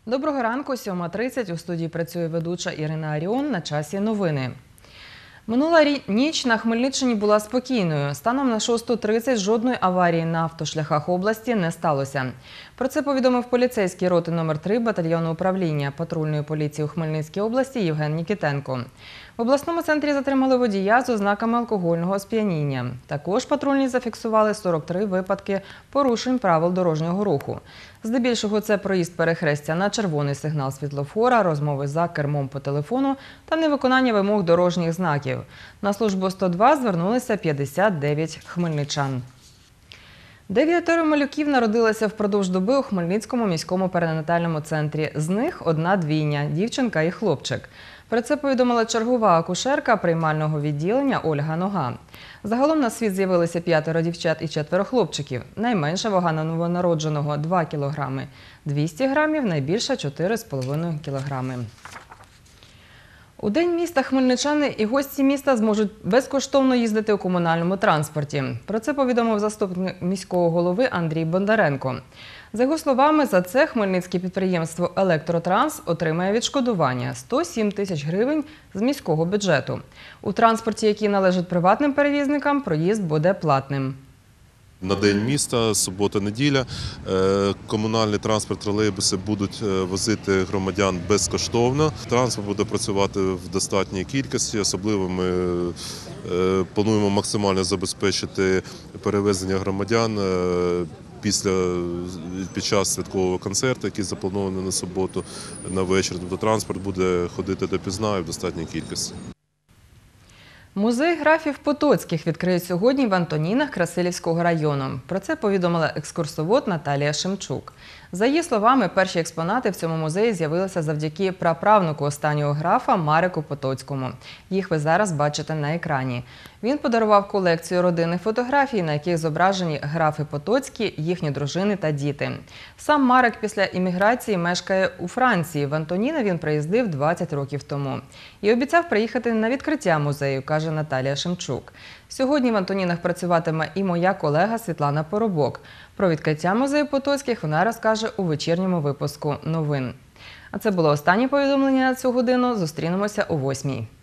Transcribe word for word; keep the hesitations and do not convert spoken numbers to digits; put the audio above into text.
Доброго ранку, сьома тридцять. У студії працює ведуча Ірина Аріон. На часі новини. Минула ніч на Хмельниччині була спокійною. Станом на шосту тридцять жодної аварії на автошляхах області не сталося. Про це повідомив поліцейський роти номер три батальйону управління патрульної поліції у Хмельницькій області Євген Нікітенко. В обласному центрі затримали водія з ознаками алкогольного сп'яніння. Також патрульні зафіксували сорок три випадки порушень правил дорожнього руху. Здебільшого це проїзд перехрестя на червоний сигнал світлофора, розмови за кермом по телефону та невиконання вимог дорожніх знаків. На службу сто два звернулися п'ятдесят дев'ять хмельничан. Дев'ятеро малюків народилися впродовж доби у Хмельницькому міському перинатальному центрі. З них одна двійня – дівчинка і хлопчик. Про це повідомила чергова акушерка приймального відділення Ольга Нога. Загалом на світ з'явилися п'ятеро дівчат і четверо хлопчиків. Найменша вага на новонародженого – два кілограми, двісті грамів, найбільша – чотири з половиною кілограми. У День міста хмельничани і гості міста зможуть безкоштовно їздити у комунальному транспорті. Про це повідомив заступник міського голови Андрій Бондаренко. За його словами, за це хмельницьке підприємство «Електротранс» отримає відшкодування – сто сім тисяч гривень з міського бюджету. У транспорті, який належить приватним перевізникам, проїзд буде платним. На День міста, субота-неділя, комунальний транспорт, тролейбуси будуть возити громадян безкоштовно. Транспорт буде працювати в достатній кількості, особливо ми плануємо максимально забезпечити перевезення громадян після, під час святкового концерту, який запланований на суботу, на вечір. Тобто транспорт буде ходити допізна і в достатній кількості. Музей графів Потоцьких відкриють сьогодні в Антонінах Красилівського району. Про це повідомила екскурсовод Наталія Шемчук. За її словами, перші експонати в цьому музеї з'явилися завдяки праправнуку останнього графа Марику Потоцькому. Їх ви зараз бачите на екрані. Він подарував колекцію родинних фотографій, на яких зображені графи Потоцькі, їхні дружини та діти. Сам Марик після імміграції мешкає у Франції. В Антоніна він приїздив двадцять років тому. І обіцяв приїхати на відкриття музею, каже Наталія Шемчук. Сьогодні в Антонінах працюватиме і моя колега Світлана Поробок. Про відкриття музею Потоцьких вона розкаже у вечірньому випуску новин. А це було останнє повідомлення на цю годину. Зустрінемося о восьмій.